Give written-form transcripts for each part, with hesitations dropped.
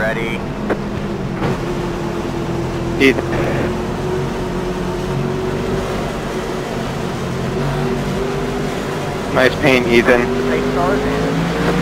ready. Ethan. Nice paint, Ethan. Pace start and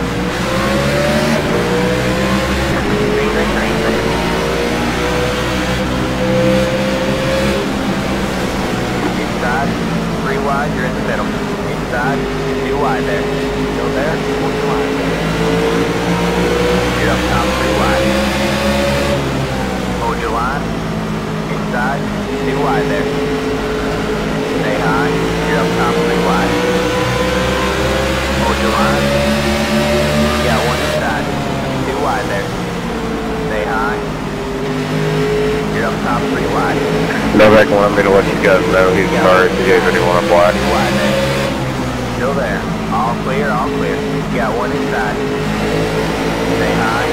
inside, 3 wide, you're in the middle. Inside, 2 wide there. Go there, 1 line. You're up top, 3 wide. Hold your line. Inside, 2 wide there. Stay high, you're up top, 3 wide. Hold your line. You got 1 inside. 2 wide there. Stay high. You're up top, 3 wide. Novak wanted me to let you guys know he's hurt. He gave anyone a black. 2 wide there. Still there. All clear, all clear. You got 1 inside. Stay high.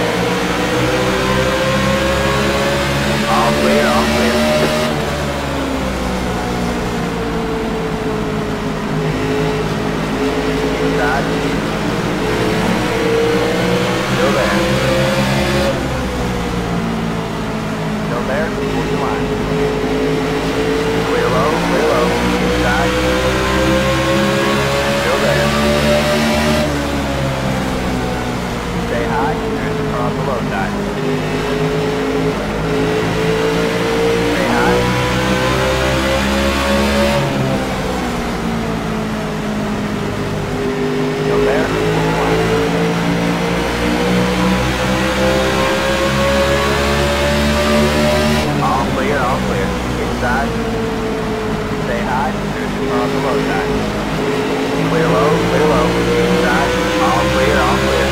All clear, all clear. Inside. Still there. Still there. Hold your line. Clear low, clear low. Inside. Still there. Stay high. There's a car on the low side. Stay high. Still there. All clear, all clear. Inside. Stay high. There's a car on the low side. Clear low, clear low. Inside. All clear, all clear.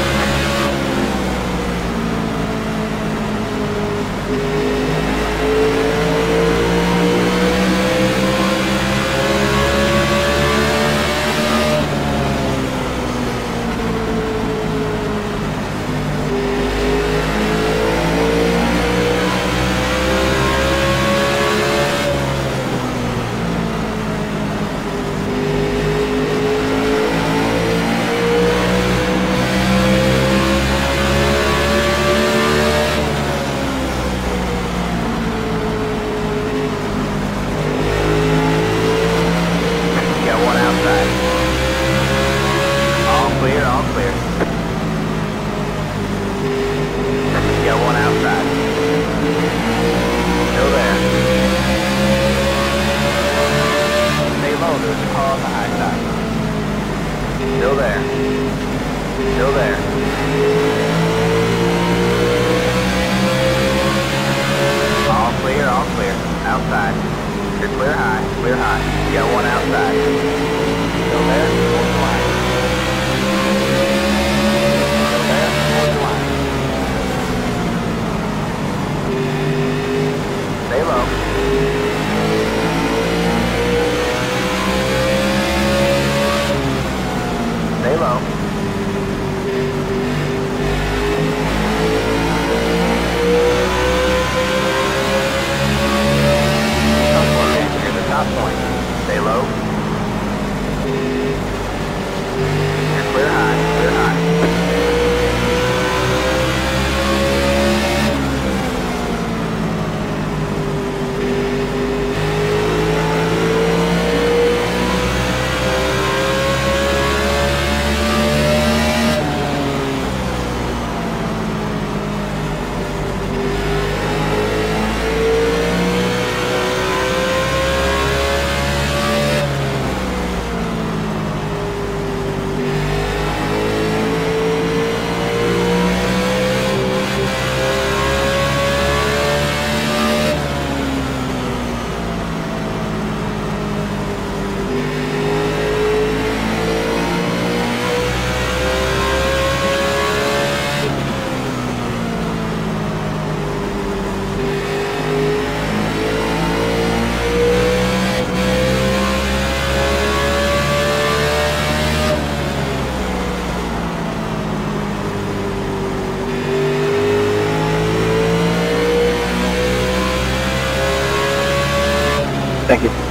Thank you.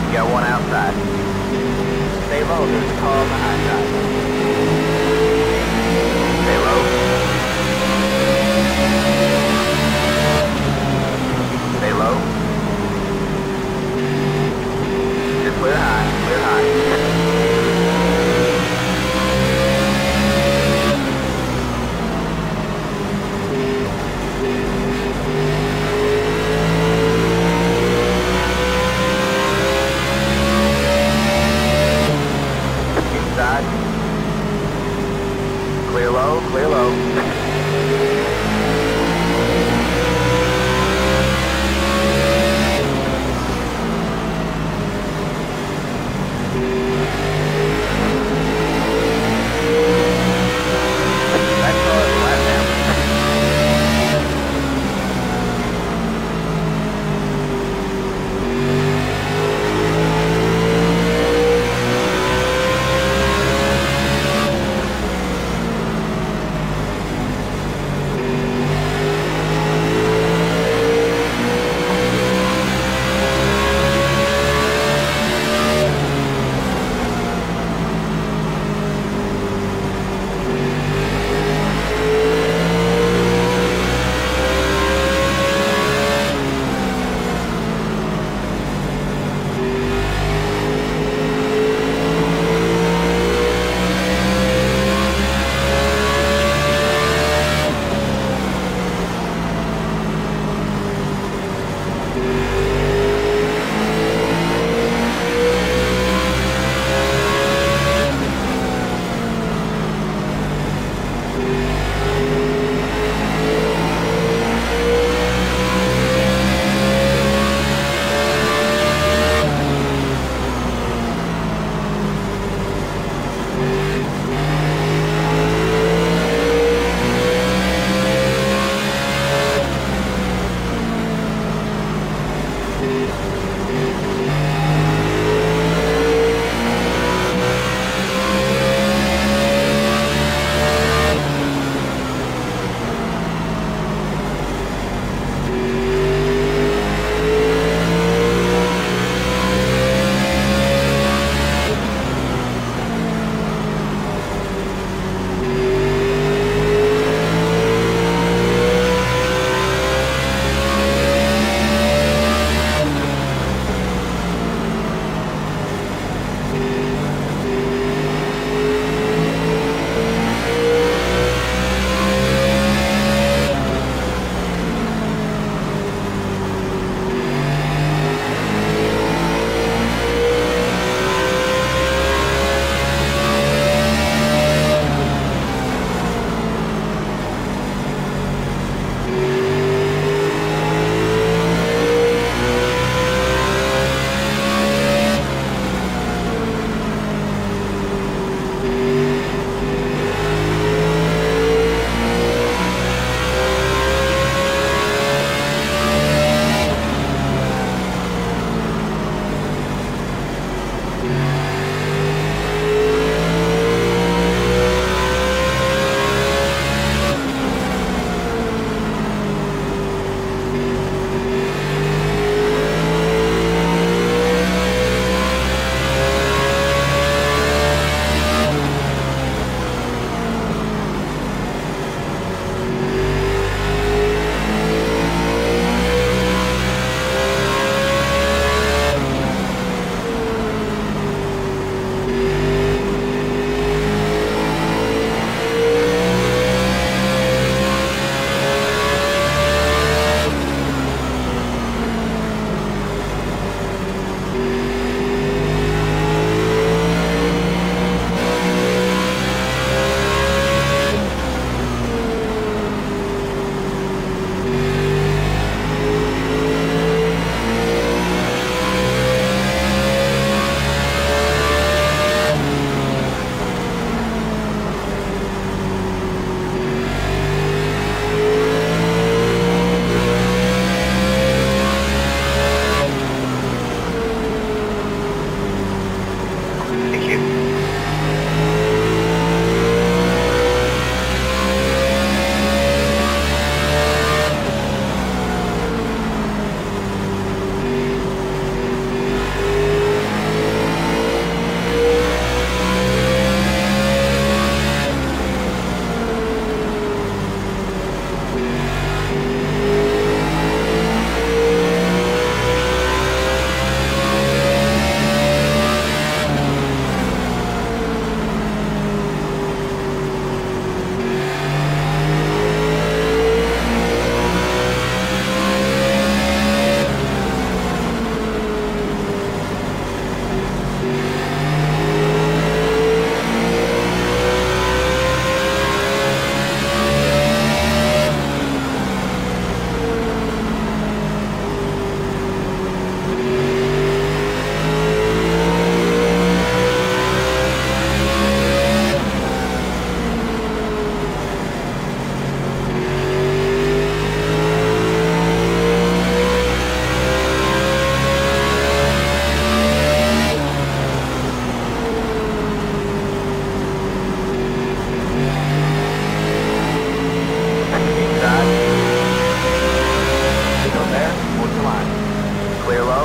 You got one outside. Stay low, there's a car behind that. Stay low. Stay low. Just clear high, clear high. Inside. Clear low, clear low.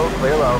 low, clear low.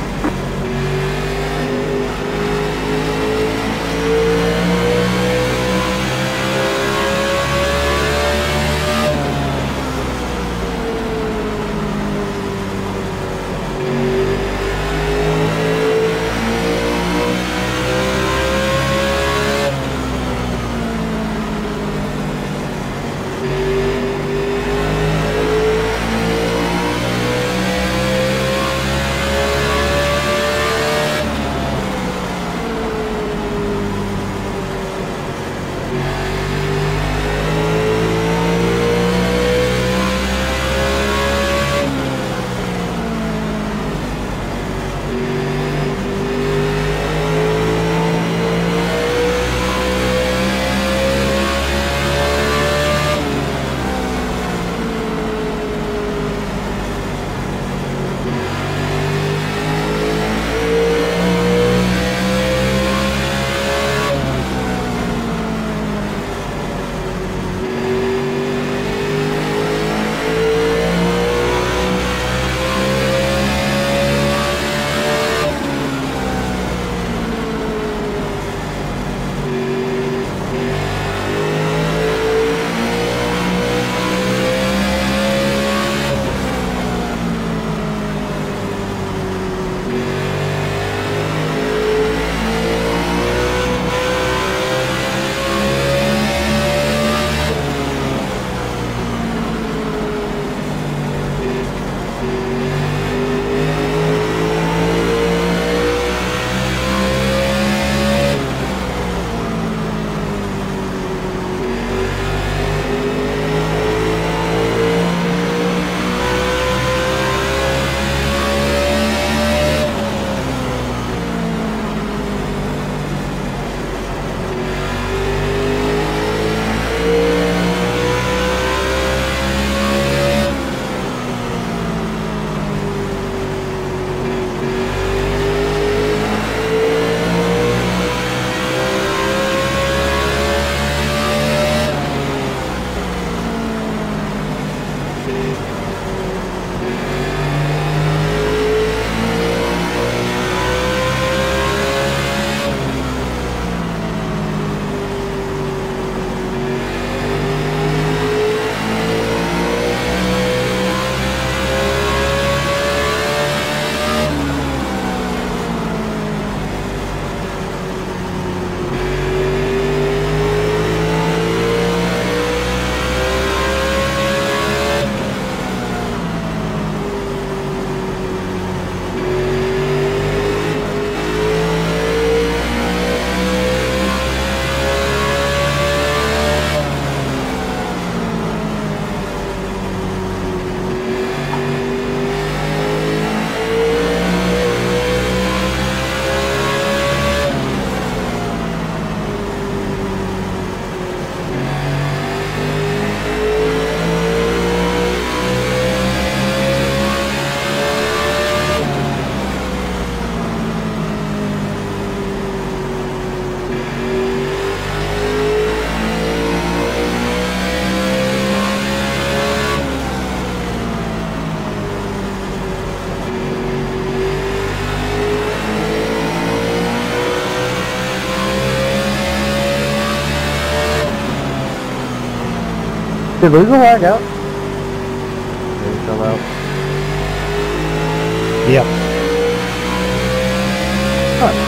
Did we go back out? Did we come out? Yep. Huh.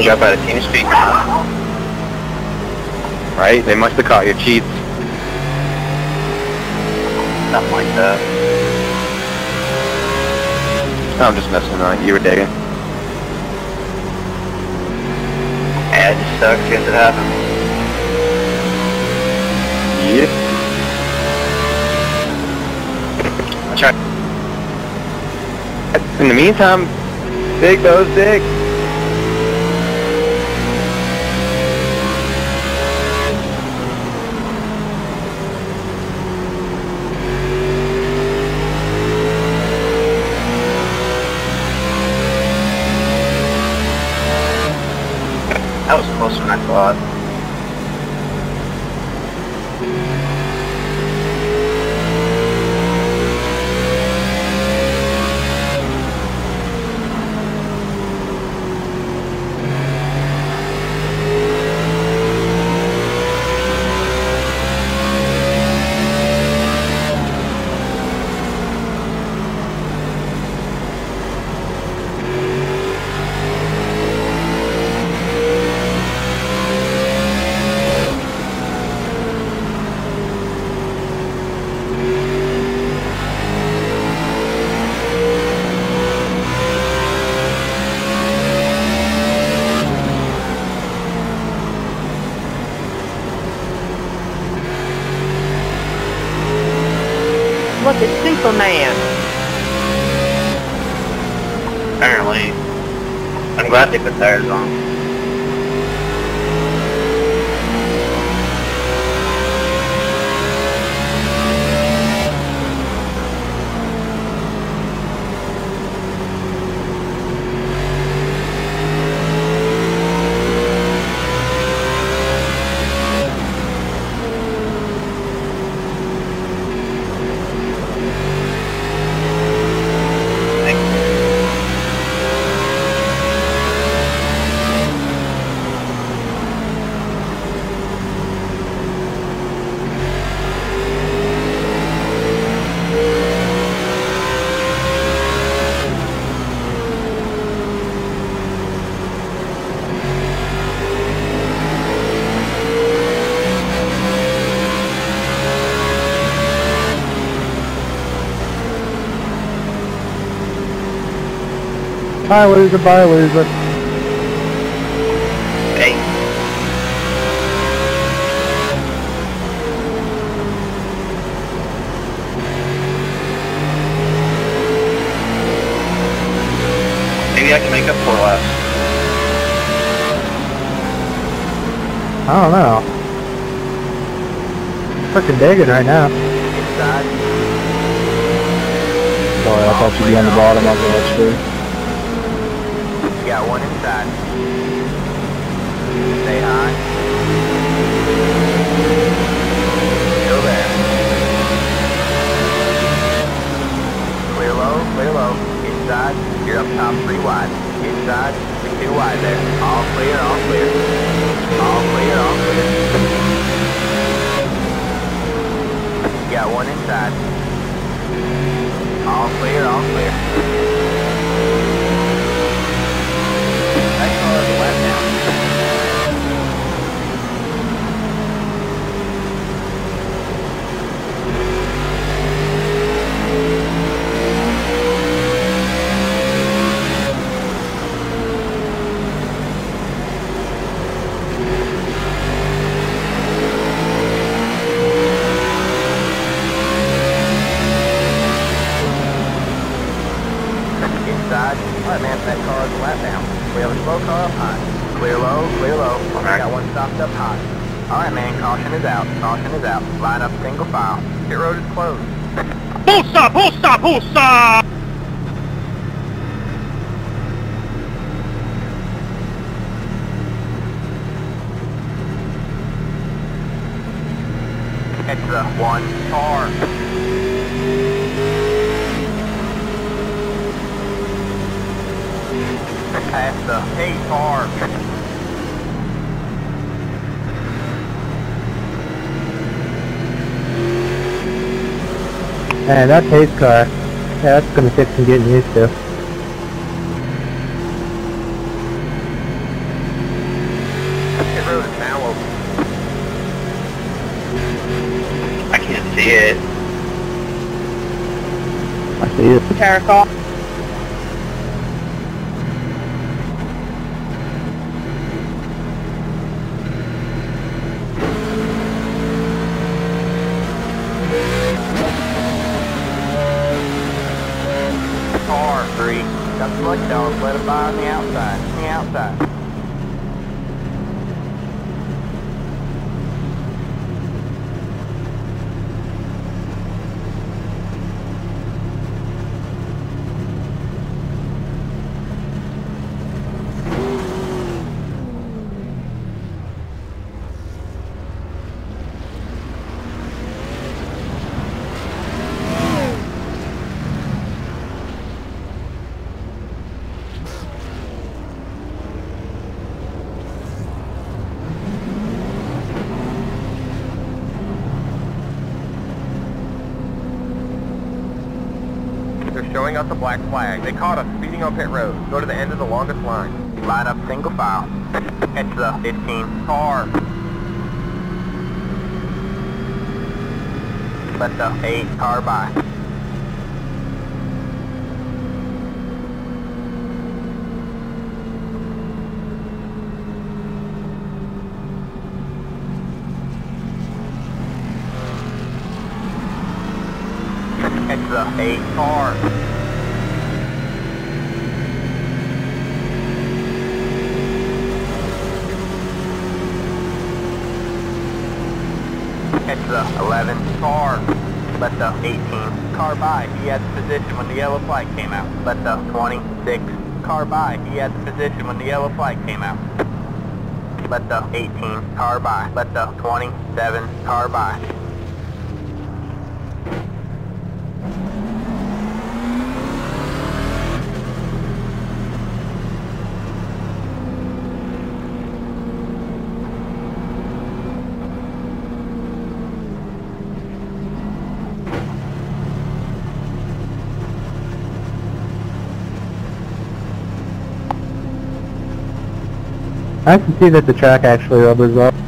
Jump out of team speak. Right? They must have caught your cheats. Something like that. I'm just messing around. You were digging. Yeah, it just sucks because it happens. Yep. I'll try. In the meantime, dig those digs. That was closer than I thought. Look at Superman. Apparently. I'm glad they put tires on. Bye, loser, bye, loser. Hey. Maybe I can make up 4 laps. I don't know. Fucking digging right now. Inside. Sorry, I thought you'd be on the bottom. I was gonna let you do. You got one inside. Stay high. Still there. Clear low. Inside. You're up top 3 wide. Inside. 2 wide there. All clear. All clear. You got one inside. All clear. That car is wet now. Inside. Alright man, that car is a lap down. We have a slow car up high. Clear low. Alright. Got one stopped up high. Alright man, caution is out. Line up single file. Pit road is closed. Full stop! It's the 1 car. Past the 8 car. Man, that pace car. Yeah, that's gonna take some getting used to. can't see it. I see it. Tire call. Car 3. Got the blood dogs, let it by on the outside. On the outside. They're showing us a black flag. They caught us speeding on pit road. Go to the end of the longest line. Line up single file. Catch the 15 car. Let the 8 car by. Catch the 8 car. Catch the 11 car. Let the 18 car by. He had the position when the yellow flag came out. Let the 26 car by. He had the position when the yellow flag came out. Let the 18 car by. Let the 27 car by. I can see that the track actually rubbers up.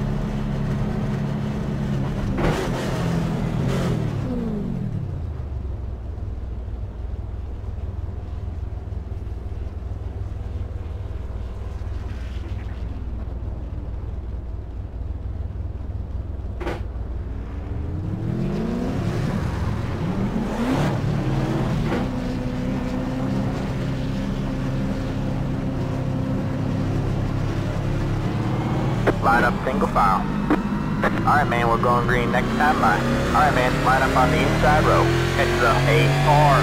Line up single file. Alright man, we're going green next time by. Alright man, line up on the inside row. Catch the 8 car.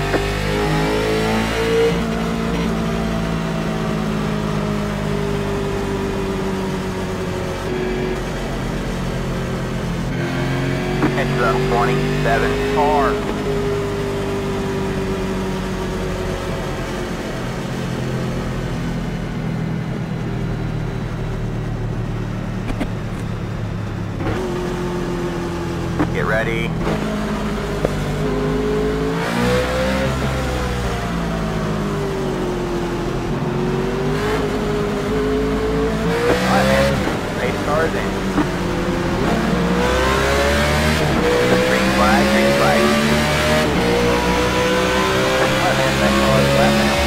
Catch the 27 car. Get ready. Alright man, race cars in. Green flag, green flag. Alright man, that car is left now.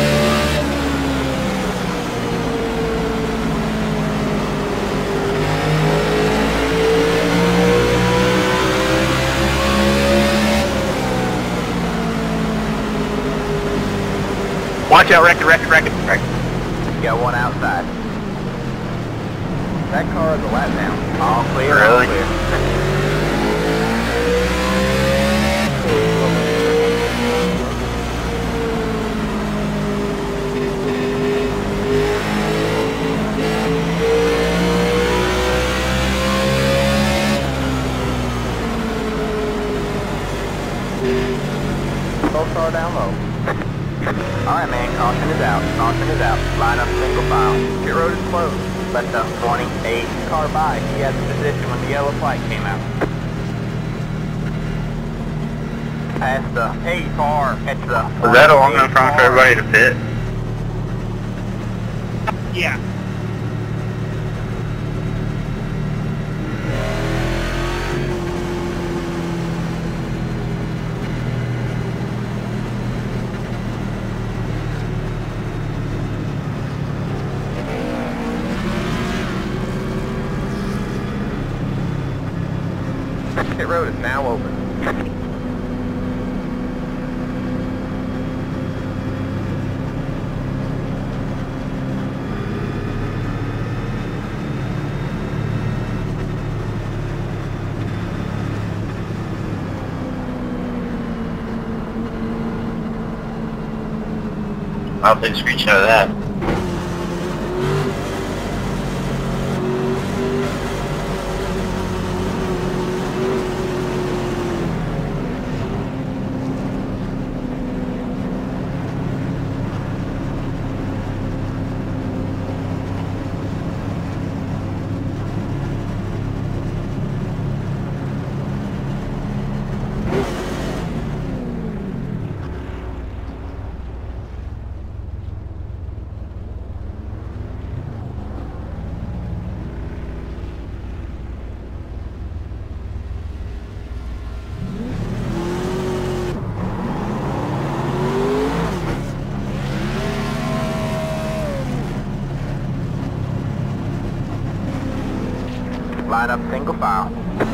Watch out, wreck. You got one outside. That car is a lap down. All clear, Really? all clear. Both car down low. Alright man, caution is out. Caution is out. Line up single file. Pit road is closed. Let the 28 car by. He had the position when the yellow flag came out. Past the 8 car. Catch the Was that a long enough time for everybody to pit? Yeah. Pit road is now open. I'll take a screenshot of that. Line up single file.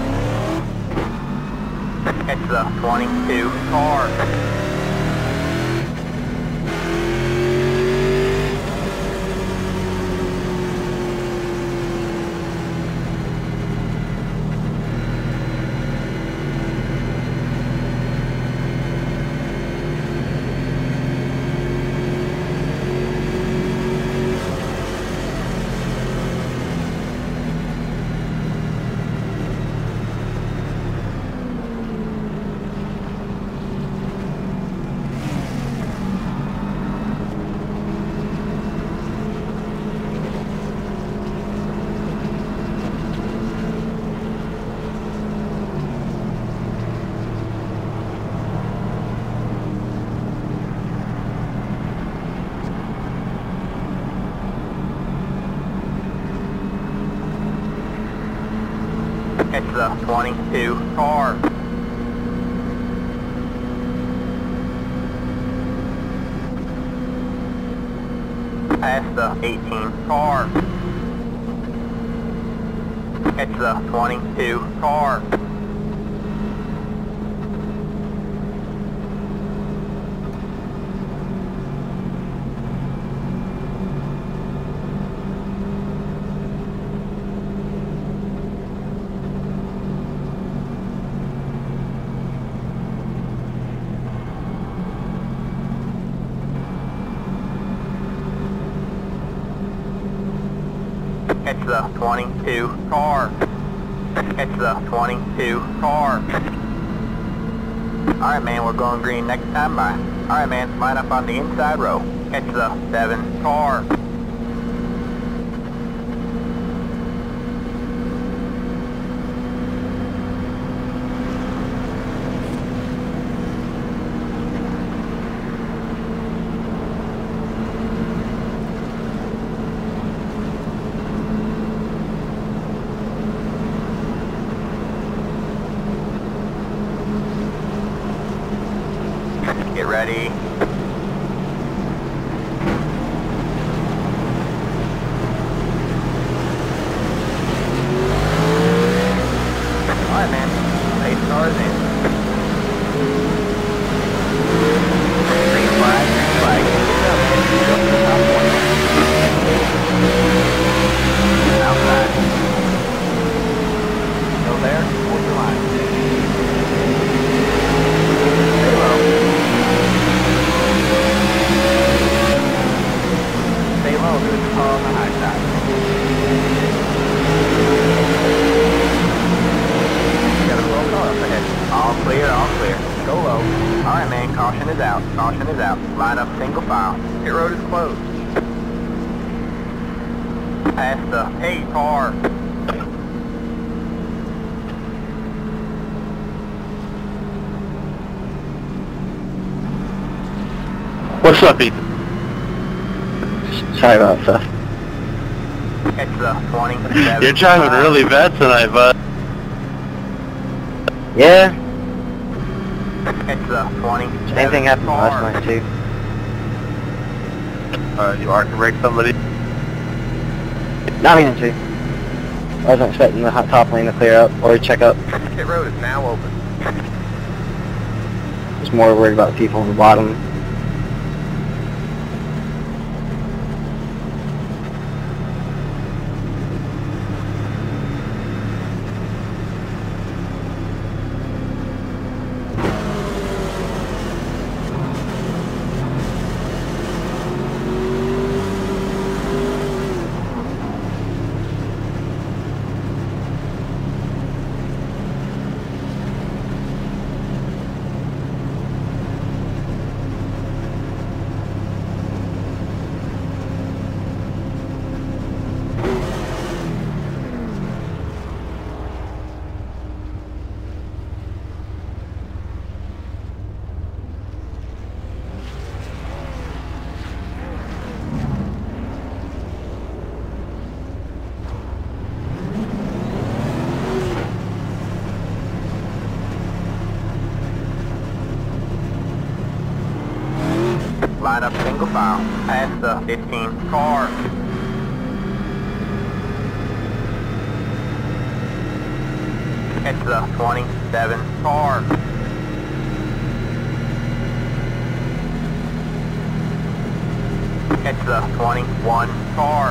It's the 22 car. It's the 22 car. Past the 18 car. It's the 22 car. It's the 22 car. It's the 22 car. Alright man, we're going green next time by. Alright man, line up on the inside row. It's the 7 car. Get ready. Alright man, 8 cars in. Green flag, green flag. Get up man, get up to the top one. Outside. Go there, hold your line. Stay low. Stay low, there's a car on the high side. Got a low car up ahead. All clear, all clear. Go low. Alright man, caution is out. Caution is out. Line up single file. Pit road is closed. Past the 8 car. What's up, Ethan? Sorry about that. It's the 27. You're driving really bad tonight, bud. Yeah, It's the 27. same thing happened car. last night too. You arc brake somebody? Not even to. I wasn't expecting the top lane to clear up or check up. Pit road is now open. Just more worried about the people on the bottom. Line up single file, past the 15 car. Catch the 27 car. Catch the 21 car.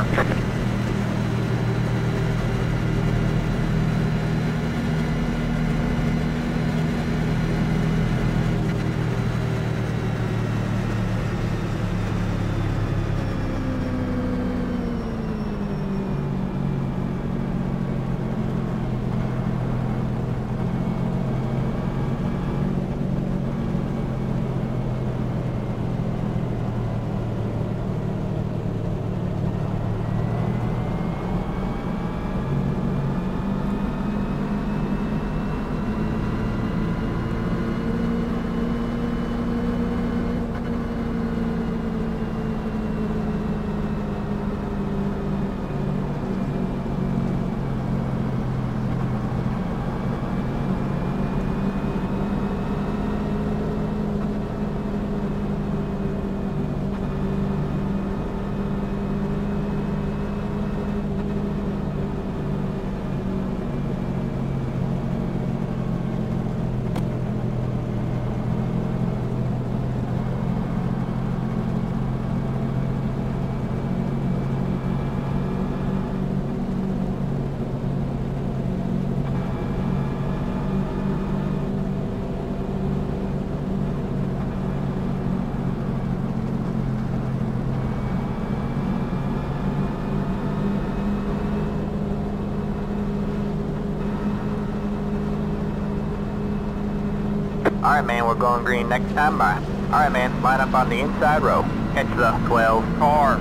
Alright man, we're going green next time by. Alright man, line up on the inside row. Catch the 12 car.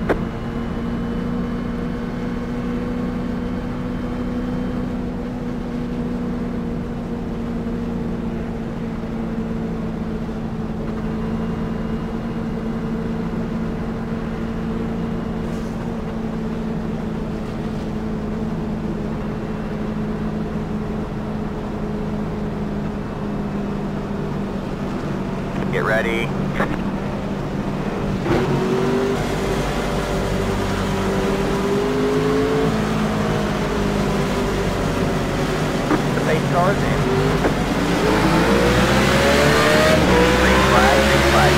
Get ready. The pace car's in. Green flag, green flag.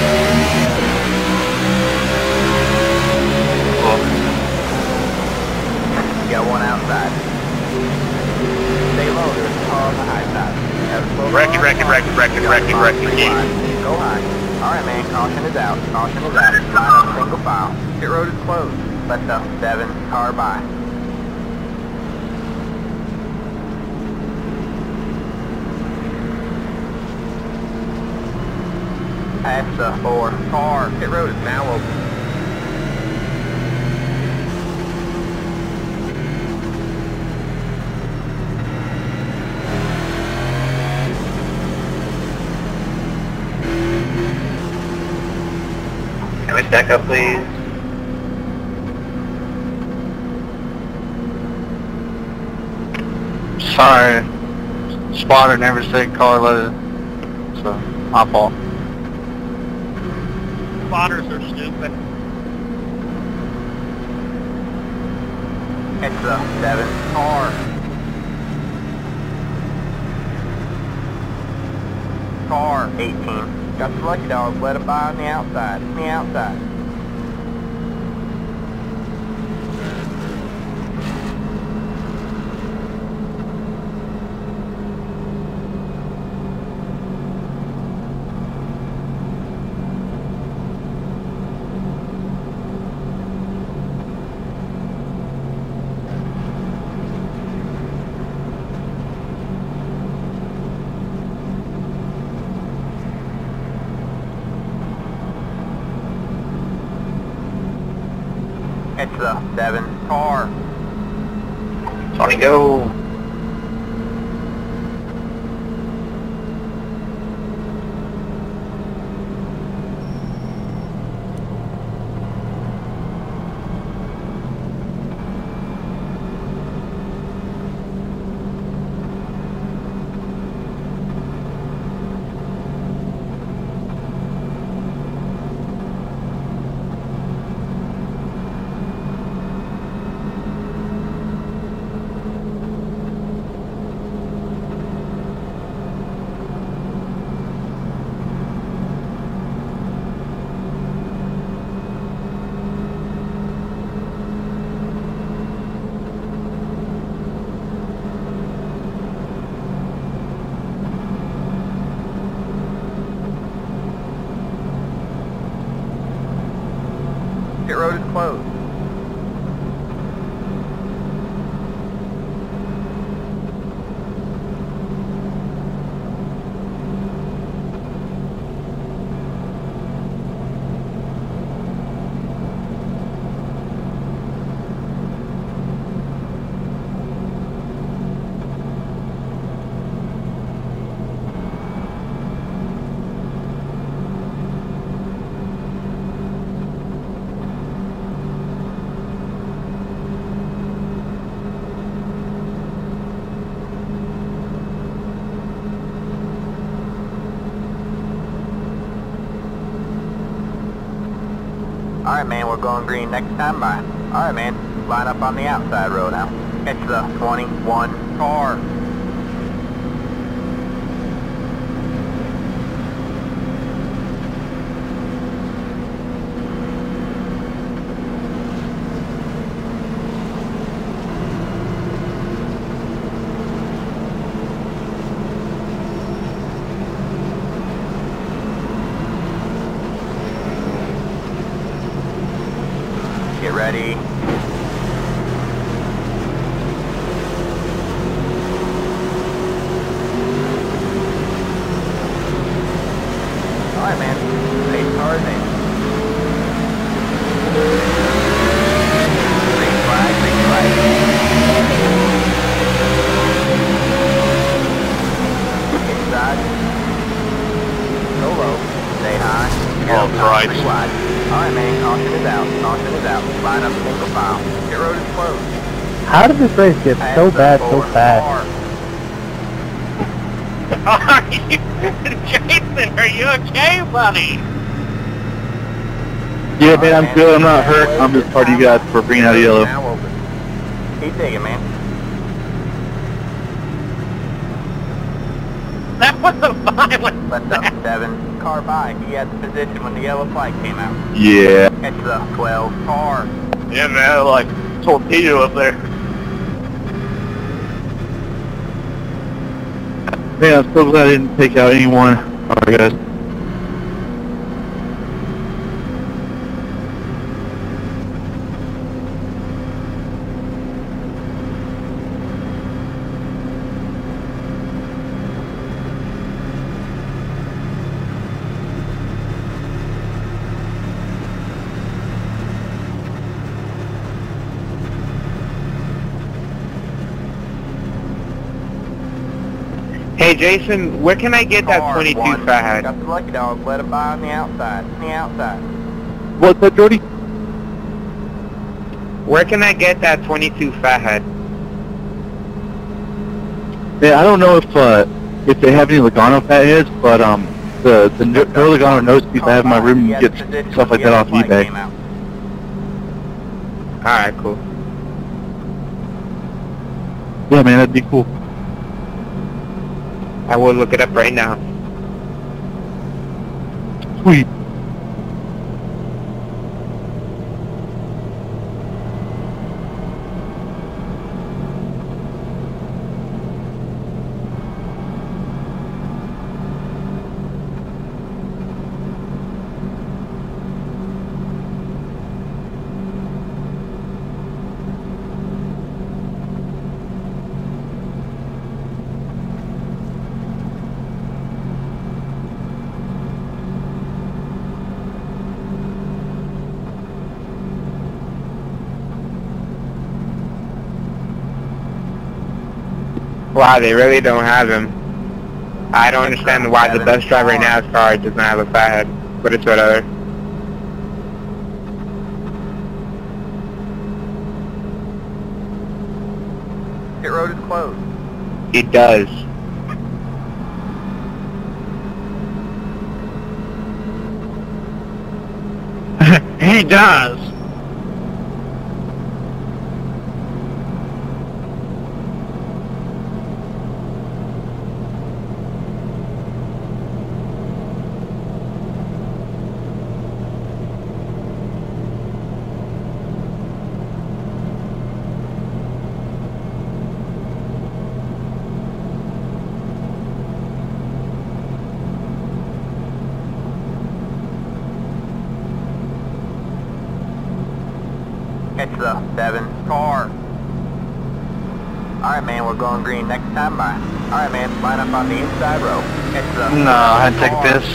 You got one outside. Stay low, there's a car on the high side. Wrecking. Go high. Alright man, caution is out. Caution is out. Line up single file. Pit road is closed. Let the 7 car by. Pass the 4 car. Pit road is now open. Can we stack up, please? Sorry. Spotter never said car loaded. So, my fault. Spotters are stupid. It's the 7 car. Car 18. Got the lucky dog. Let him by on the outside. On the outside. It's the 7 car. Tony, go. Pit road is closed. Alright man, we're going green next time by. Alright man, line up on the outside road now. It's the 21 car. Get ready. Alright man, 8 cars in. Green flag, green flag. Inside. Go low, stay high. Oh, Christ. Pretty wide. Alright man, caution is out, caution is out. Line up single file. Pit road is closed. How did this race get so bad so fast? Are you, Jason, are you okay, buddy? Yeah, man, I'm good. I'm not hurt. I'm just part of you guys for bringing out yellow. Now open. Keep digging, man. That was a violent Left up 7 car by. He had the position when the yellow flag came out. Yeah. It's the 12 car. Yeah, man, like torpedo up there. Man, I'm so glad I didn't take out anyone. Alright, guys. Hey, Jason, where can I get that Car 22 1. fat? Got the lucky dog. Let him by on the outside. On the outside. What's that, Jordy? Where can I get that 22 fathead? Yeah, I don't know if they have any Logano fatheads, but the no Logano nose piece I have in my room gets stuff like that off eBay. Alright, cool. Yeah, man, that'd be cool. I will look it up right now. Sweet. Wow, they really don't have him. I don't understand why the best driver in NASCAR does not have a fat head, but it's whatever. Pit road is closed. He does. He does. It's the 7 car. Alright, man, we're going green next time by. Alright, man, line up on the inside row. It's the No, I'd take car. this.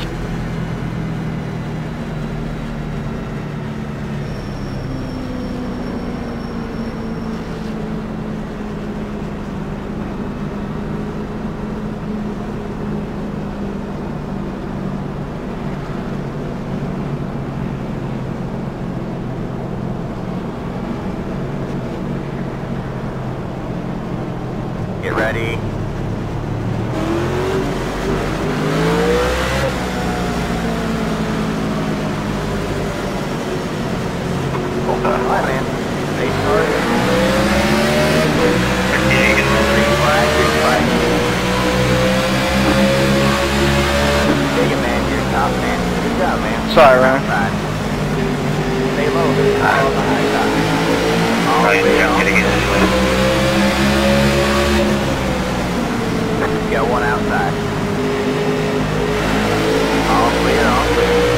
Get ready. Alright, man. Stay started. Green flag, green flag. Take it, man. You're top, man. Good job, man. Sorry, Ryan. Outside. Stay low. All the high side. All the way on. Got one outside. All clear, all clear.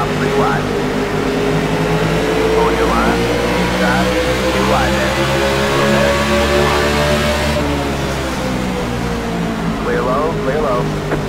top 3 wide. Hold your line. Inside. 2 wide there. Clear low, clear low.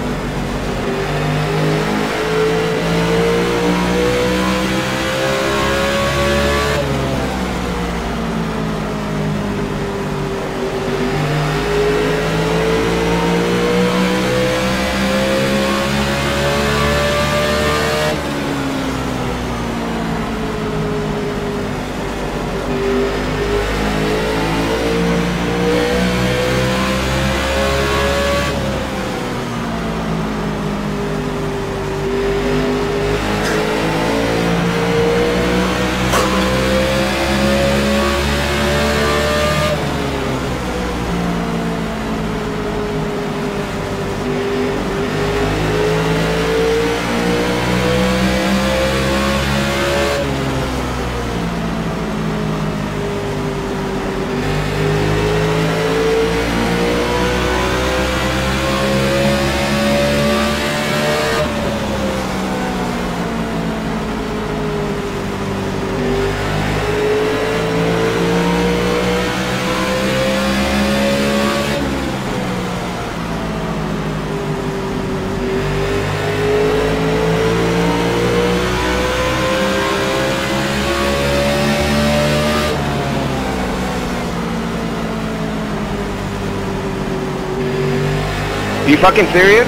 You fucking serious?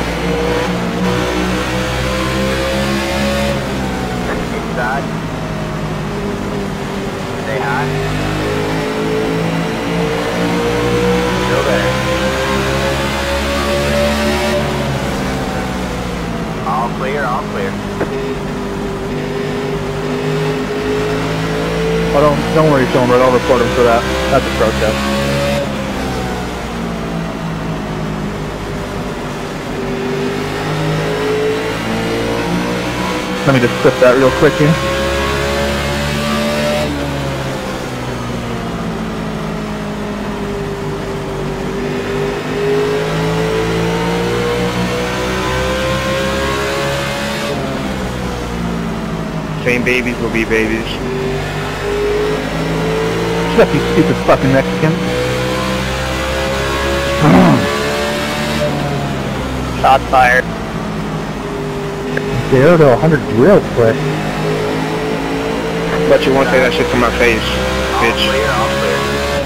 Inside. Stay high. Still there. All clear, all clear. Oh, don't worry, Silver. I'll report him for that. That's a protest. Let me just clip that real quick here. Same babies will be babies. Shut up, you stupid fucking Mexican. Shot fired. 0 to 100 real quick. But you won't say that shit to my face, All bitch. clear, all clear.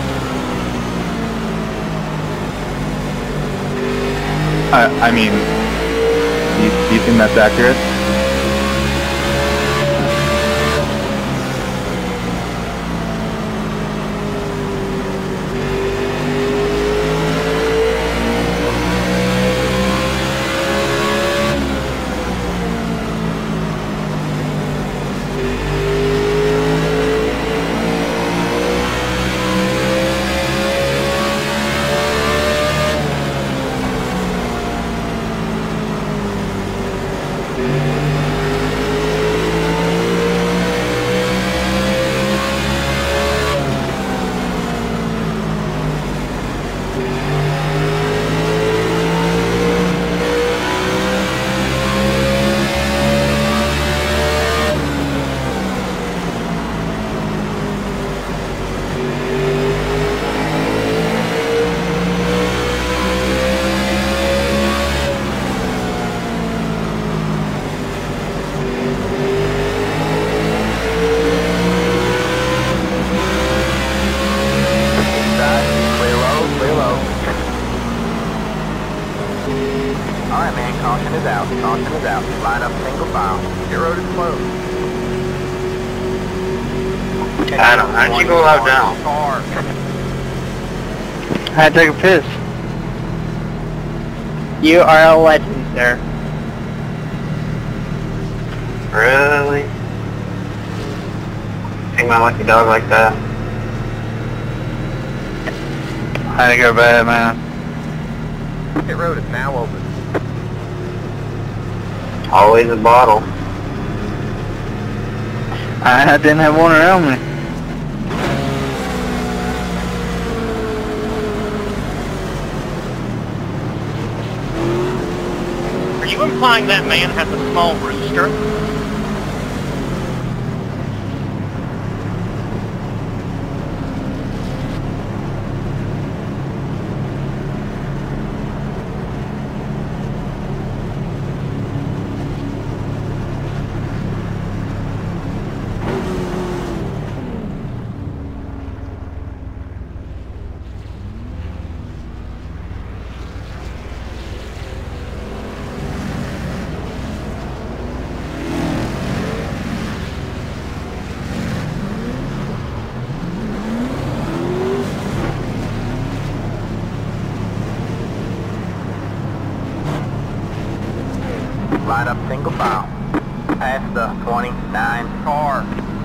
I mean, do you think that's accurate? Alright man, caution is out. Caution is out. Line up single file. Your road is closed. Adam, how'd you go out now? Car. I had to take a piss. You are a legend, sir. Really? Take my lucky dog like that? I had to go bad, man. Pit road is now open. Always a bottle. I didn't have one around me. Are you implying that man has a small rooster? past the 29 car.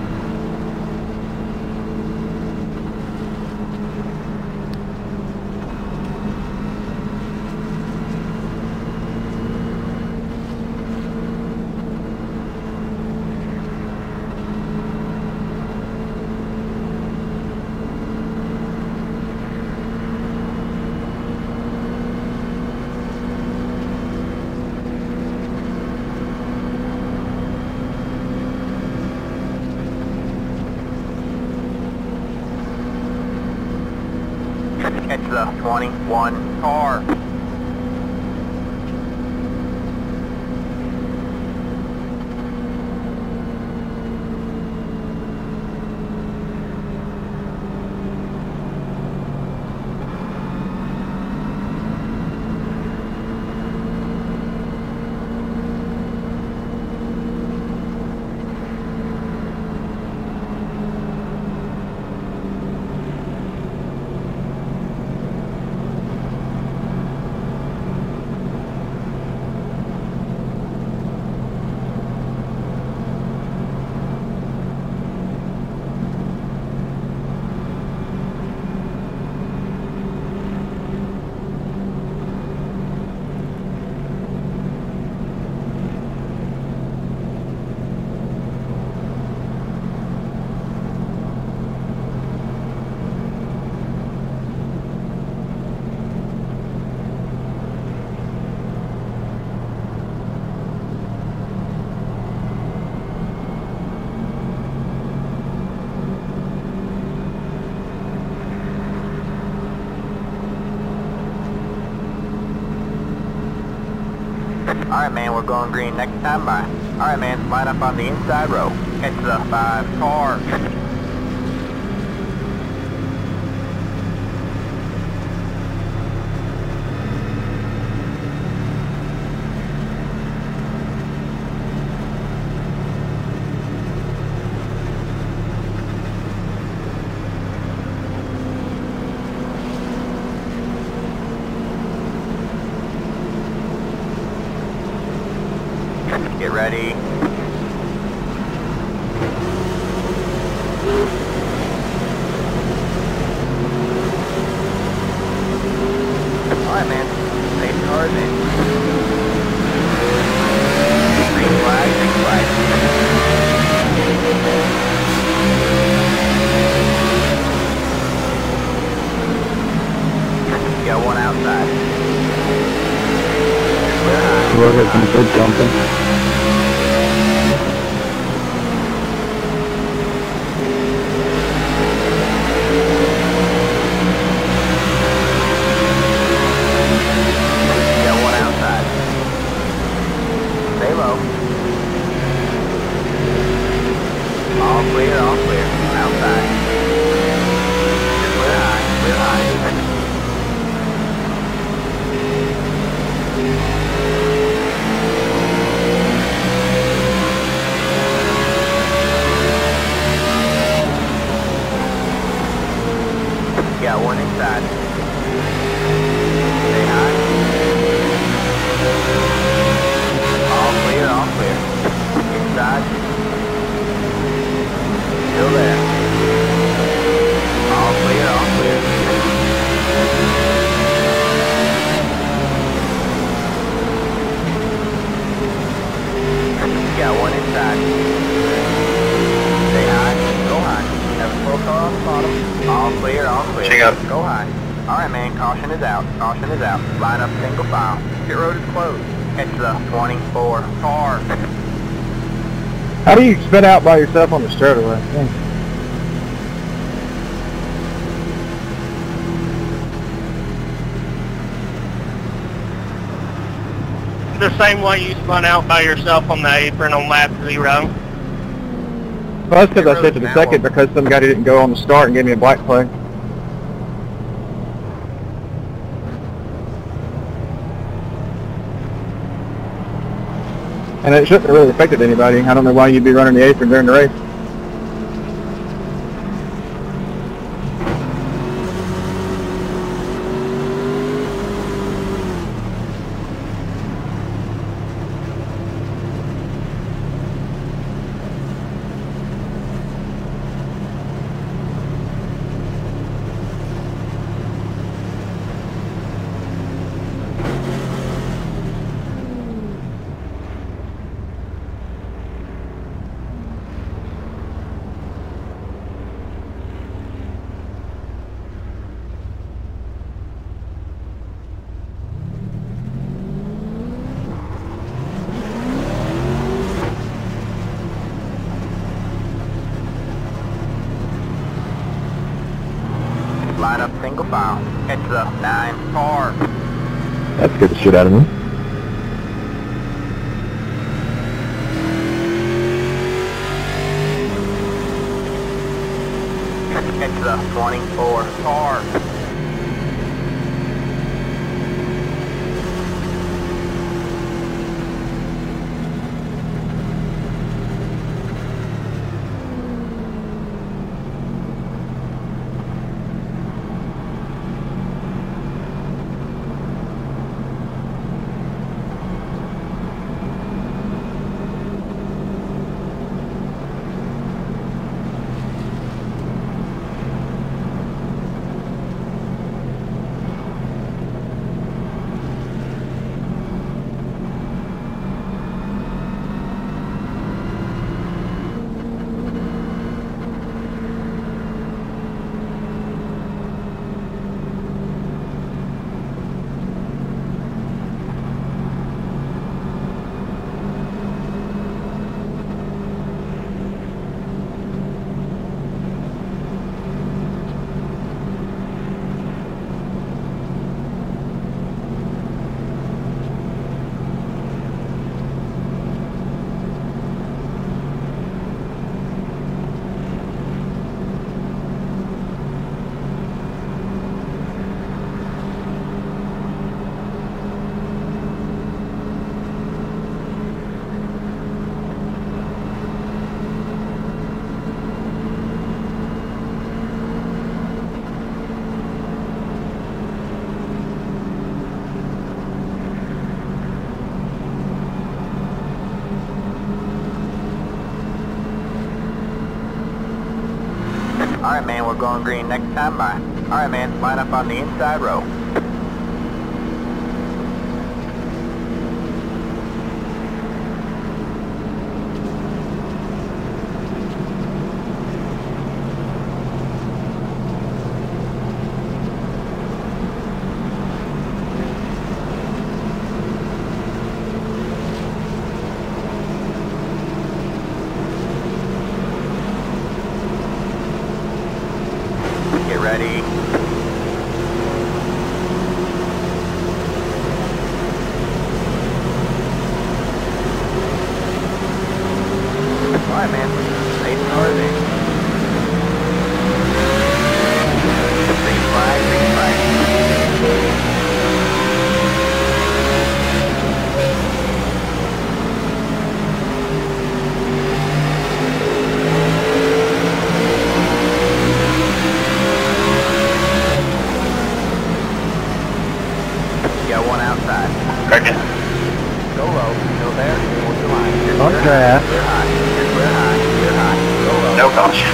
Catch the 21 car. Alright man, we're going green next time by. Alright man, line up on the inside row. Catch the 5 car. Get ready. Alright man, safe cars in. Green flag, green flag. Got one outside. We'll get some good jumping. All clear, outside. Clear high, clear high. Got one inside. Stay high. All clear, inside. Still there. All clear, Got one inside. Stay high, go high. Have a full car on the bottom. All clear, Check out. Go high. Alright man, caution is out. Line up single file. Pit road is closed. Catch the 24 car. How do you spin out by yourself on the straightaway? The same way you spun out by yourself on the apron on lap 0. Well, that's because I set to the second because some guy didn't go on the start and gave me a black flag. And it shouldn't have really affected anybody. I don't know why you'd be running the apron during the race. line up single file. It's the 9 car. That scared the shit out of me. It's the 24 car. Alright man, we're going green next time by. Alright man, line up on the inside row. Get ready. Alright man, safe cars in. Green flag, green flag. Got one outside. Correct. Go low, still there, hold your line. You're On clear track. high, you're clear high, you're clear high. Go low. No caution.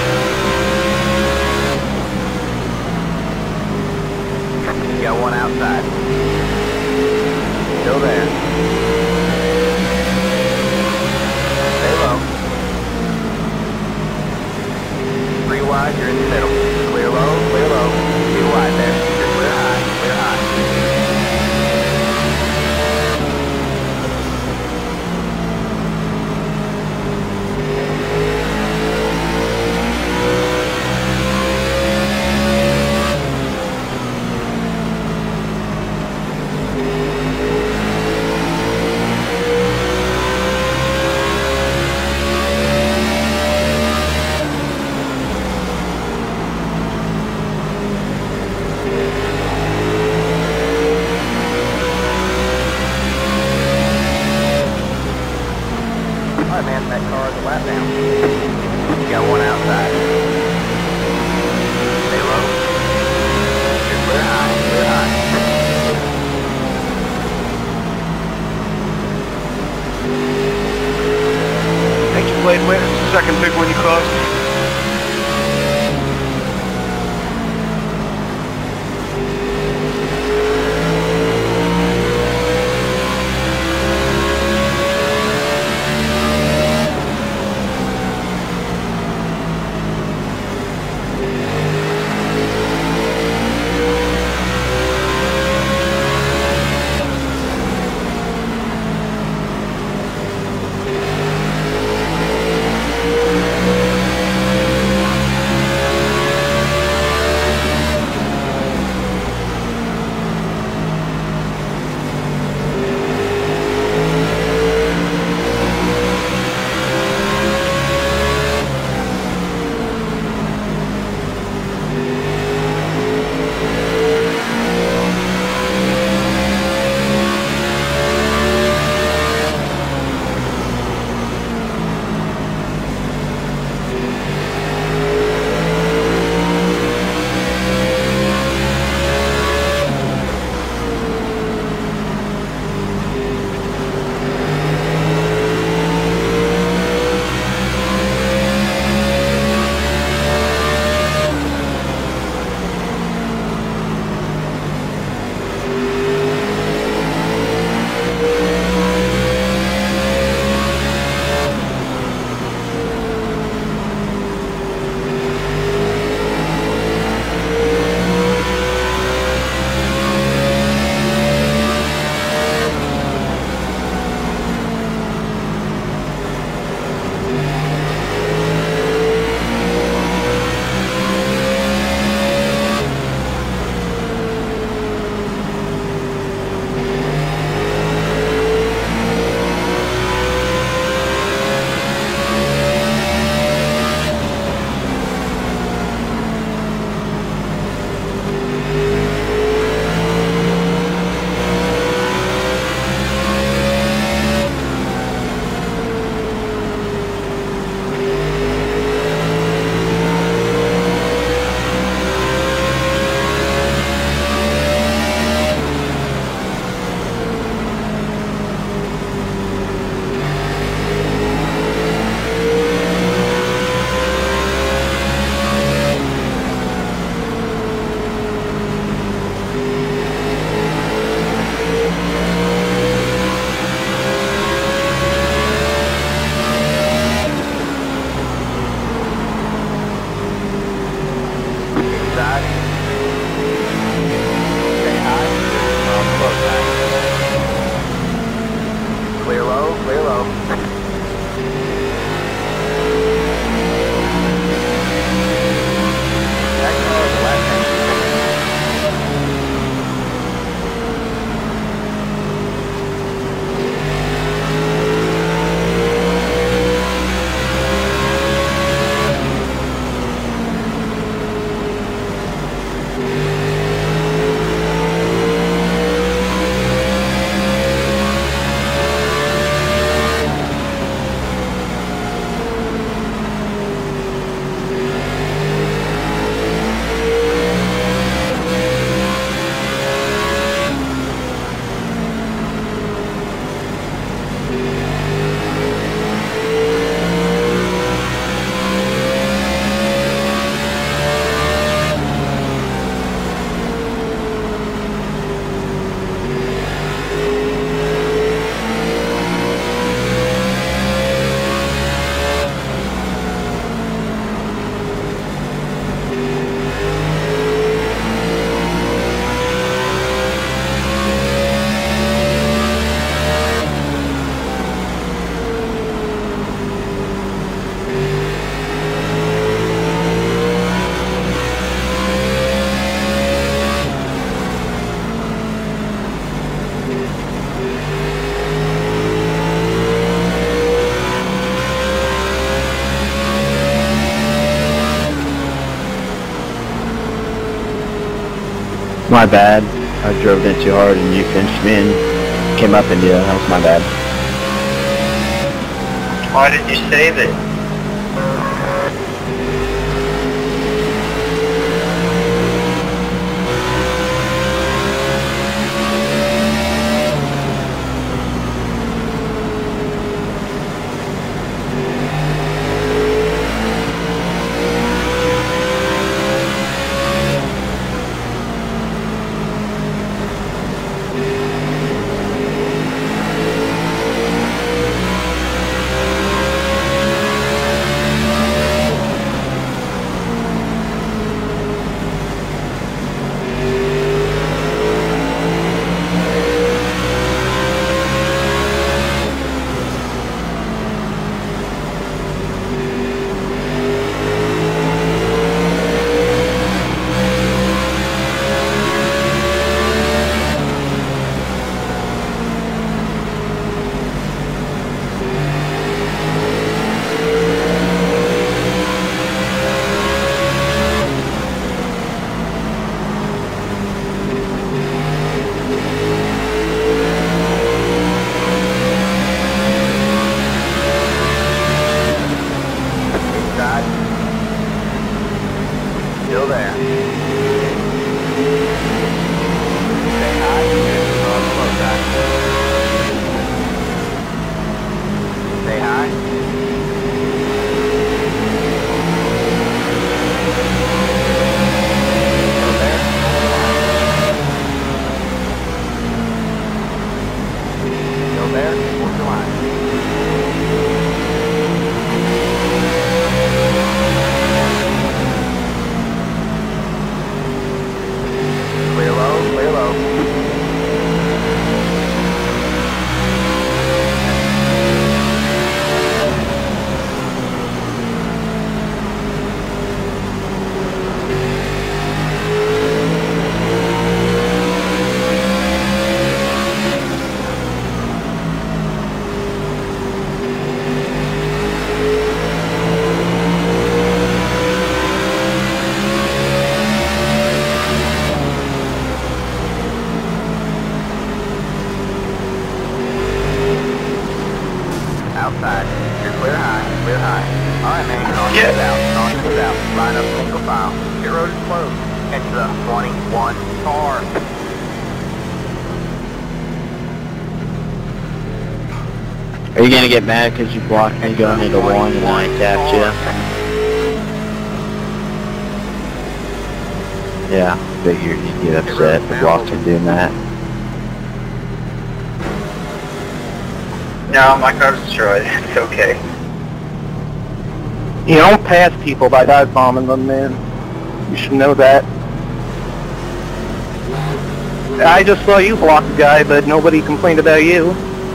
Got one outside. Still there. Stay low. 3 wide, you're in the middle. Clear low, 2 wide there. You're clear high, clear high. Alright man, that car is a lap down. You got one outside. Stay low. You're clear high, clear high. Ain't you played with it? Second big one you caused? My bad. I drove in too hard and you finished me and came up and that was my bad. Why did you save it? Still there. Stay high. On the low side. Stay high. Still there. Still there. Hold your line. Clear low, clear low. Outside. You're clear high. Clear high. Alright, man. On to the south. On to the south. Line up single file. Pit road is closed. Catch the 21 car. Are you gonna get mad because you blocked me going into one and I tapped you? Yeah, figured you'd get upset for blocking doing that. No, my car's destroyed. It's okay. You don't pass people by dive bombing them, man. You should know that. I just saw you block a guy, but nobody complained about you.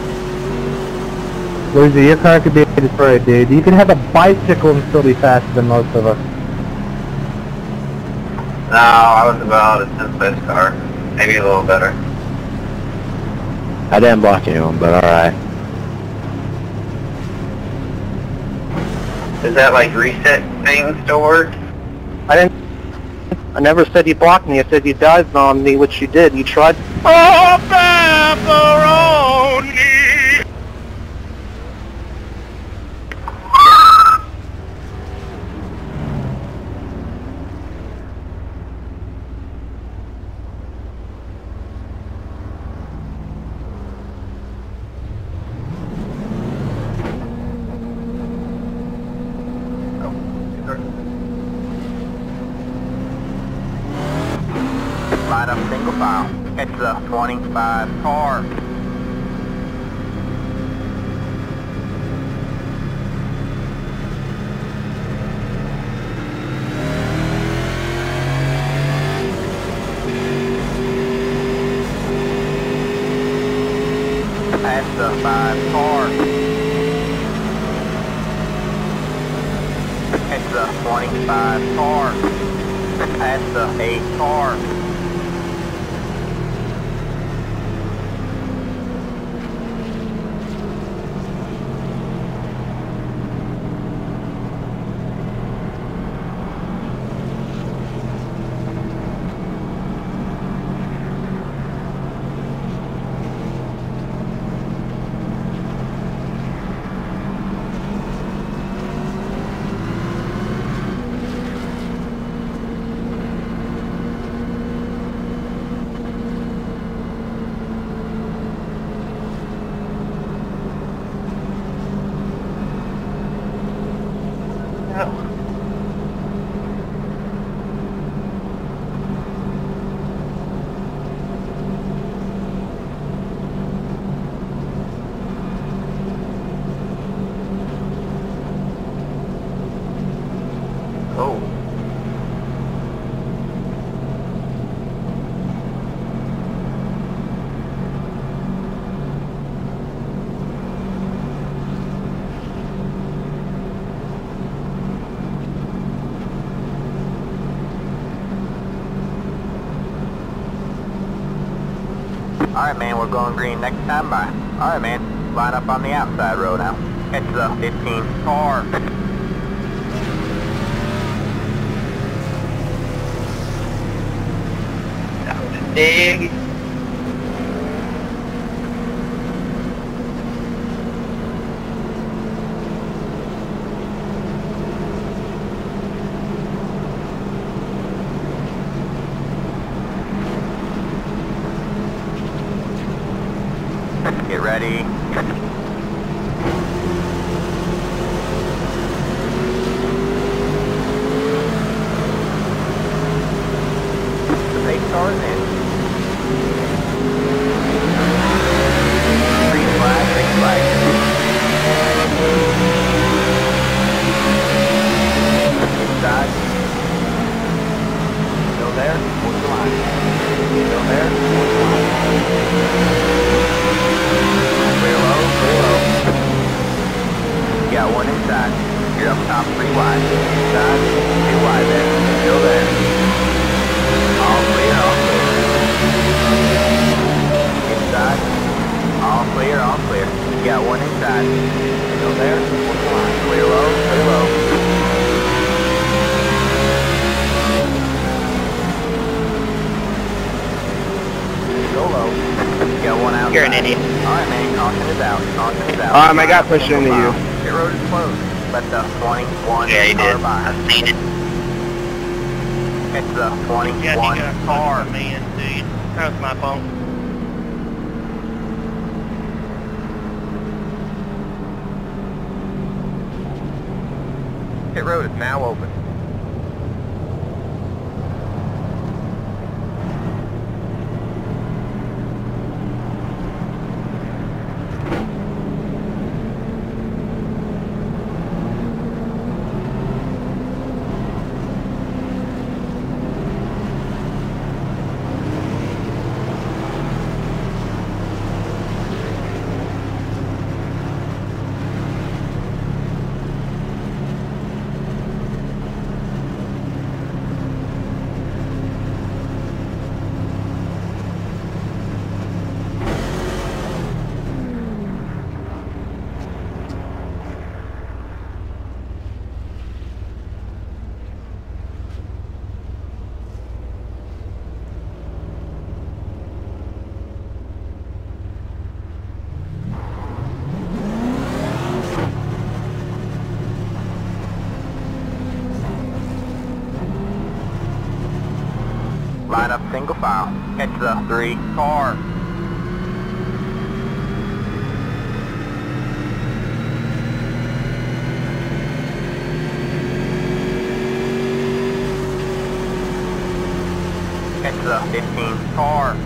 Lucy, your car could be destroyed, dude. You can have a bicycle and still be faster than most of us. No, I was about a 10th place car. Maybe a little better. I didn't block anyone, but alright. Does that like reset thing still work? I never said you blocked me. I said you dive bombed me, which you did. You tried. Oh, pepperoni! Line up single file. Catch the 25 car. Pass the 5 car. Catch the 25 car. Pass the 8 car. Oh. Alright, man, we're going green next time by. Alright, man, line up on the outside row now. Catch the 15 car. That was big. Get ready. The pace car is in. Green flag, green flag. Inside. Still there? What's the line? Still there? What's the line? Clear low, clear low. You got one inside. You're up top 3 wide. Inside, 2 wide there. Still there. All clear, all clear. Inside. All clear, all clear. You got one inside. Still there. Clear low, clear low. Go low. You got one outside. You're an idiot. Alright, man, caution is out. Caution is out. I got pushed into you. Pit road is closed. Let the 21 Yeah, he car did. by. I've seen it. Catch the 21 Yeah, you got a car. car, man, dude. That was my fault. Pit road is now open. Line up single file. Catch the 3 car. Catch the 15 car.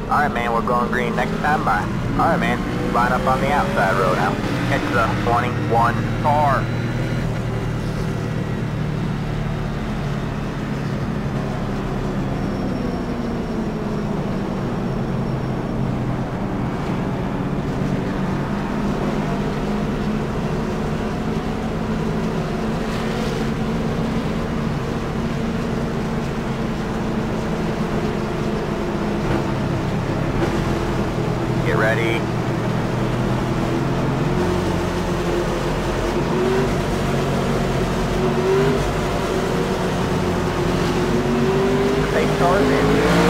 Alright, man, we're going green next time by. Alright, man, line up on the outside road now. Catch the 21 car. Get ready. Take cars in.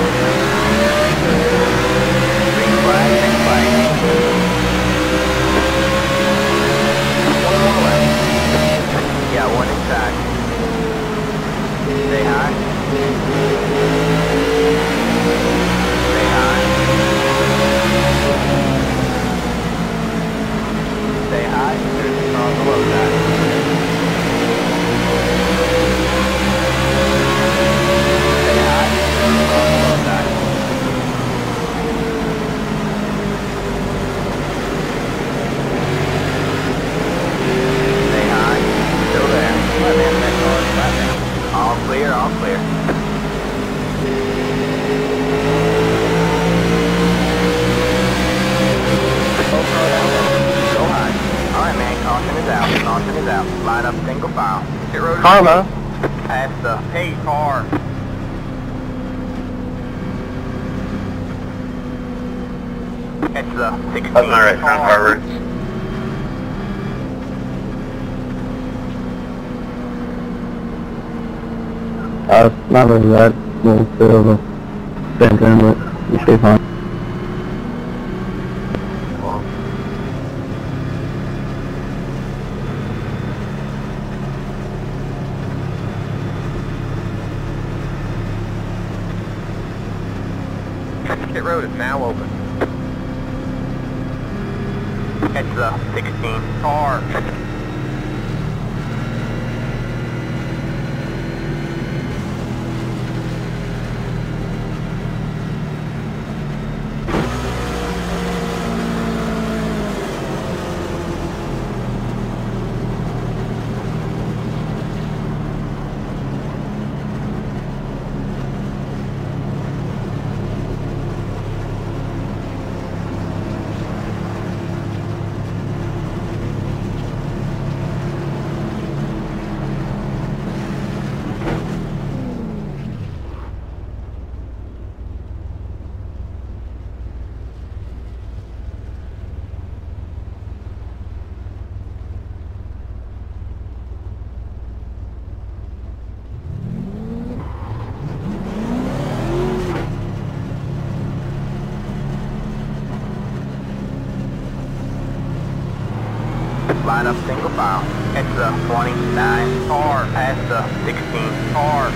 Green flag, green flag. One more left. Yeah, one inside. Stay high. Stay high. Stay high, there's on the low side. Stay high, on the low side. Stay high, still there. Right, man, that's all it's right there. All clear, all clear. Alright, man, caution is out, caution is out. Line up single file. Pit road. Karma. Past the paid car. It's the 16 That's my right front car. forward. Not really that. We'll still the same thing, but you stay fine. Pit road is now open. It's the 16 car. Line up single file. It's the 29 car past the 16 car.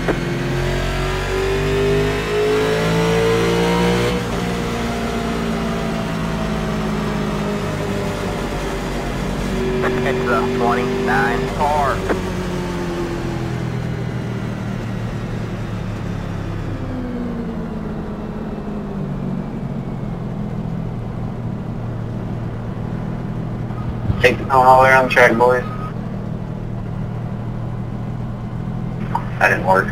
It's the 29 car. Take the cone all the way around the track, boys. That didn't work.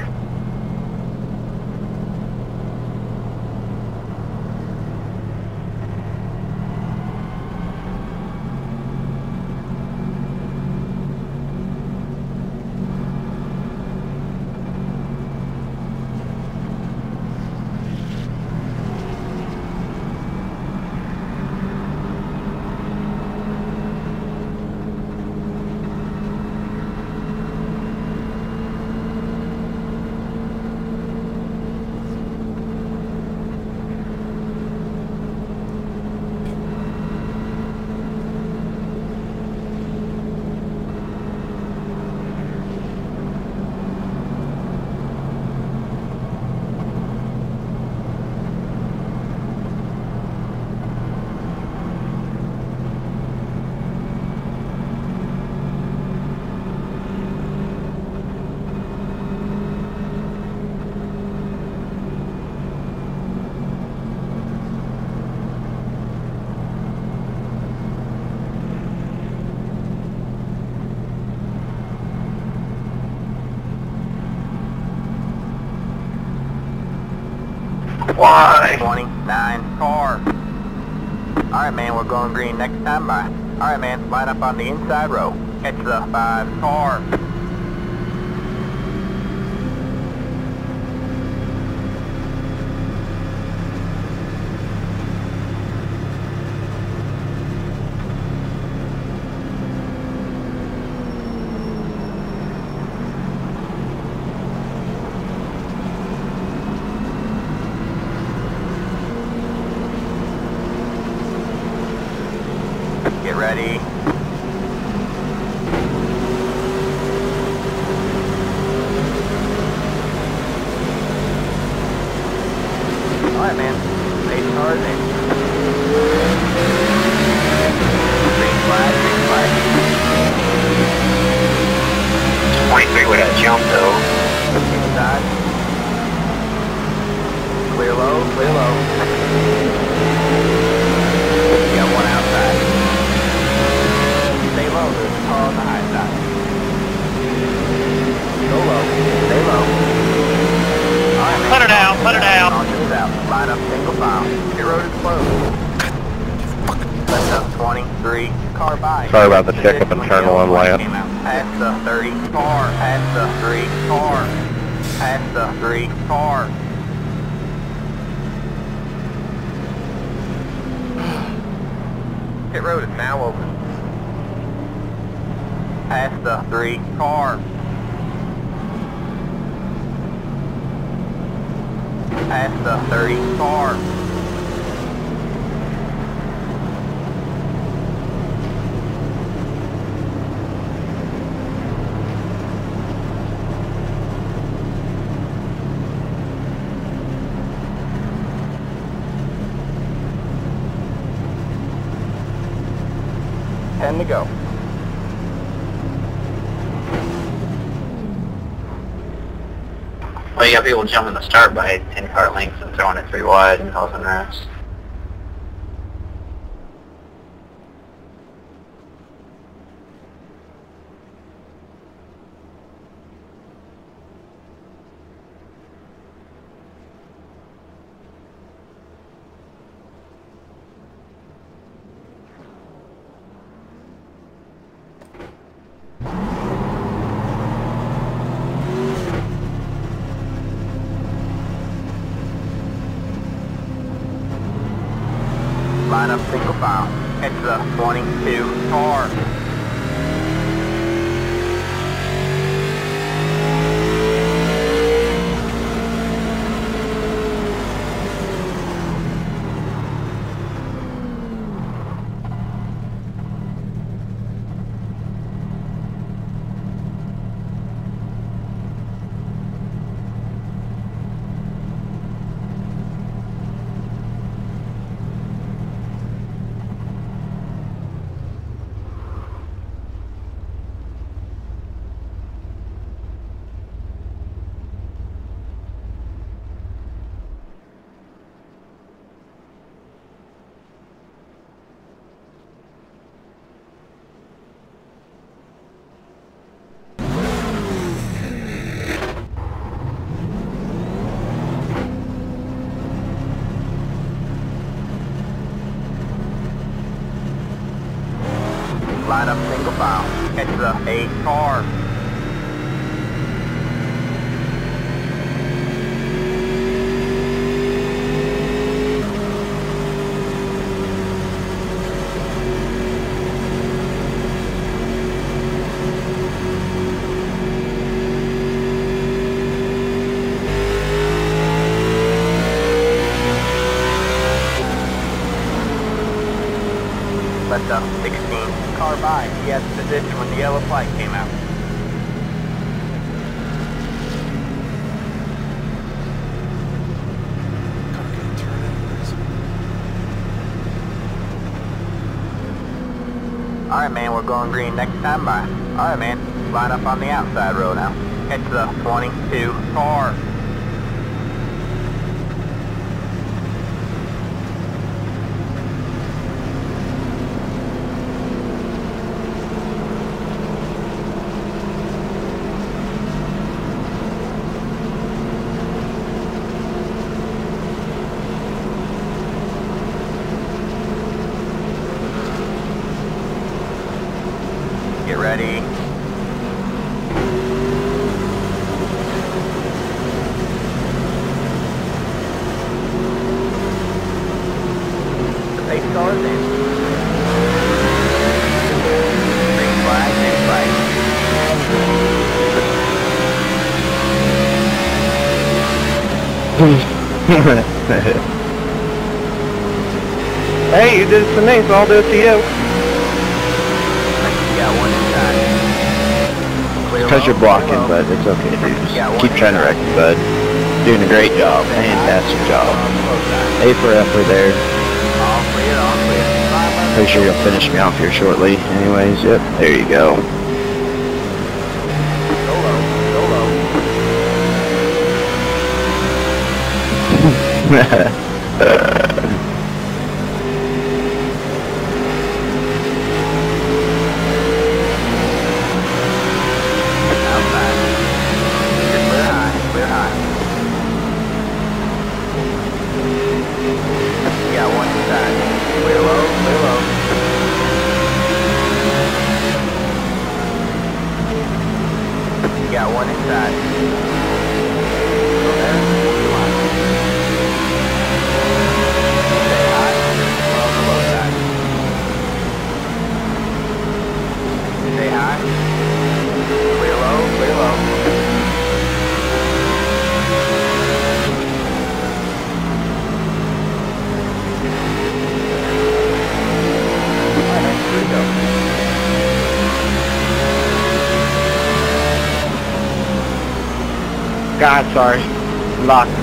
Why? 29 car. Alright man, we're going green next time by. Alright man, line up on the inside row. Catch the 5 car. Get ready. Alright man, 8 cars in. Green flag, green flag. 23 with that jump though. Inside. Clear low, clear low. You got one outside. Stay low, there's a car on the high side. Go low, stay low. Alright man. Put it out, put it out. Launch it out. Line up single file. Pit road is closed. Left up 23, car by. Sorry about the tick up and turn one left. Past the 30 car, past the 3 car, past the 3 car. Pit road is now open. Past the 3 car. Past the 30 car. Ten to go. Well, you got people jumping the start by 10 car lengths and throwing it 3 wide and causing wrecks. Line up single file. Catch the 22 car. Line up single file. Catch the 8 car. Let the 16 car by. He had position when the yellow flag came out. Alright man, we're going green next time by. Alright man, line up on the outside row now. Catch the 22 car. Hey, you did it to me, so I'll do it to you. Got one inside. Because you're blocking, but it's okay, dude. Just keep trying to wreck me, bud. Doing a great job. Fantastic job. A for effort there. All clear, all clear. Pretty sure you'll finish me off here shortly. Anyways, yep, there you go. Go low, go low. Outside. Just clear high, clear high. Got one inside. Clear low, clear low. Got one inside. Go there, come on. Stay high, well, on the low side. Stay high. Clear low, clear low. Alright, here we go. God, sorry. Locked.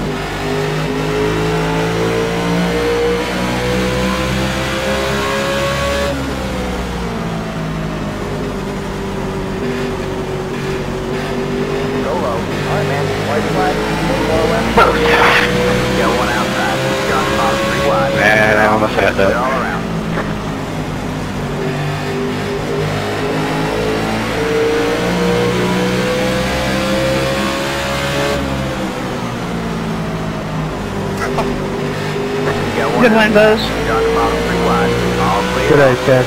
Go low. Alright, man. White flag. Go left. Got one outside. Got the bottom 3 wide. Man, I almost had Clear that. all around. Got one Good win, Buzz. Got the bottom 3 wide. All clear. Good day, Ted.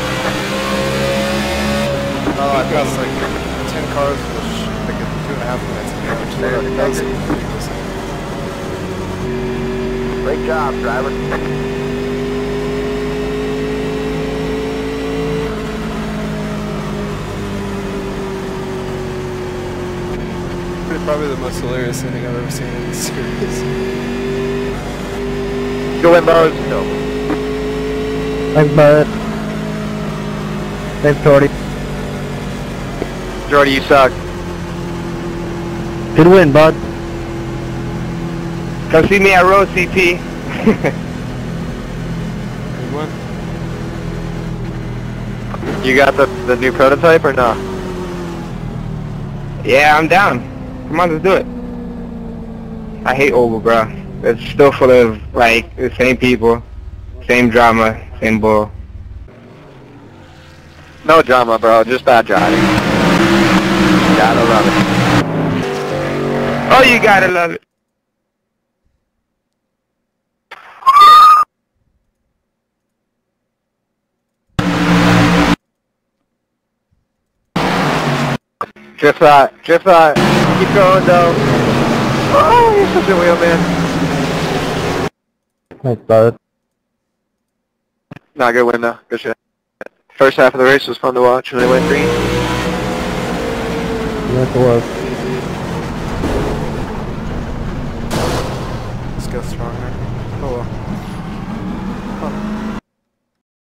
Oh, I passed like 10 cars in like 2.5 minutes. That was ridiculous. Great job, driver. Probably the most hilarious thing I've ever seen in this series. Go in, Buzz. Thanks, bud. Thanks, Jordy. Jordy, you suck. Good win, bud. Come see me at Road CP. Good one. You got the new prototype or no? Yeah, I'm down. Come on, let's do it. I hate Oval, bro. It's still full of, like, the same people, same drama, same bull. No drama, bro. Just bad driving. Gotta love it. Oh, you gotta love it. Drift that. Drift that. Keep going, though. Oh, you're such a wheel, man. Thanks, bud. Not good win, though. Good shit. First half of the race was fun to watch, and they went green. Yes, it was. Let's go stronger. Oh well.